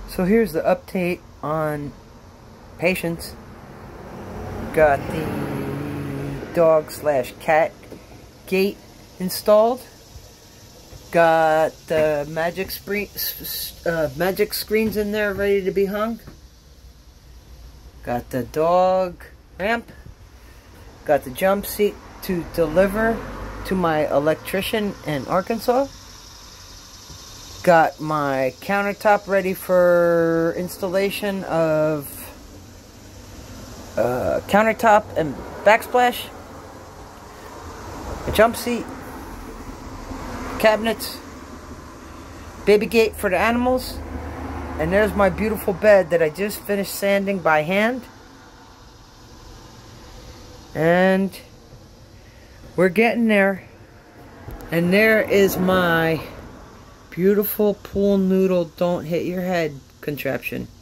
So here's the update on Patience. Got the dog/cat gate installed. Got the magic screens in there ready to be hung. Got the dog ramp. Got the jump seat to deliver to my electrician in Arkansas. Got my countertop ready for installation of countertop and backsplash. A jump seat, cabinets, baby gate for the animals, and there's my beautiful bed that I just finished sanding by hand. And we're getting there. And there is my beautiful pool noodle don't hit your head contraption.